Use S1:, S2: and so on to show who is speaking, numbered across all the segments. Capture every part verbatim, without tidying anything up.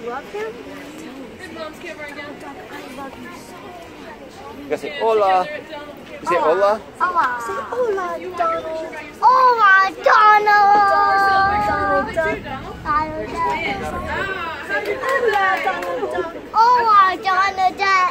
S1: love him?
S2: His mom's camera again.
S1: I love you so much.
S3: You gotta say hola. You say hola?
S1: Hola. Say hola, Donald. Hola, Donald. Donald Duck. Donald Duck. Hola, Donald Duck.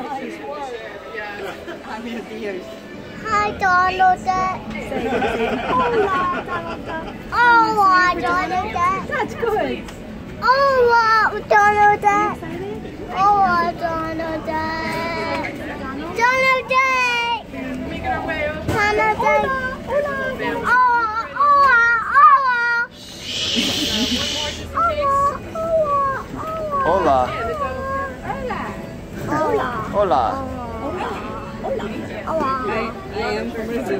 S1: Hi, Donald Duck. Hola, Donald Duck. Hola, Donald Duck. That's good. Hola, Donald Duck. Hola, Donald Duck. Donald Duck. Donald Duck. Hola. Hola, hola.
S3: Hola.
S1: Hola.
S3: Hola.
S2: I am from Brazil.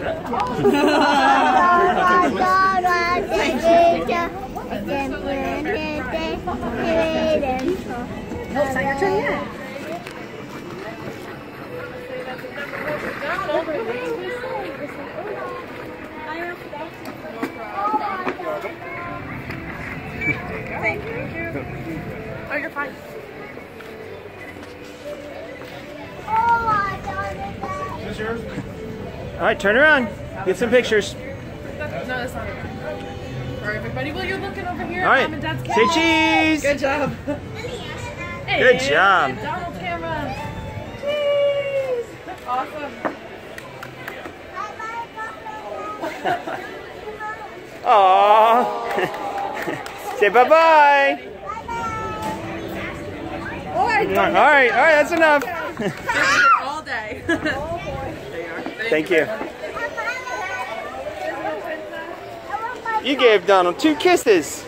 S1: No, it's not your turn yet.
S2: Thank you. Oh, you're fine.
S3: Is yours? All right, turn around. Get some pictures.
S2: No, that's not it. All right, everybody. Well, you're looking over here.
S3: All right.
S2: Mom and Dad's
S3: Say
S2: camera.
S3: cheese.
S2: Good job. Hey,
S3: Good job.
S2: Donald's camera. Cheese. Awesome.
S3: Aww. Say bye-bye.
S2: All right.
S3: All right, all right, that's enough.
S2: All day.
S3: Thank you. You gave Donald two kisses.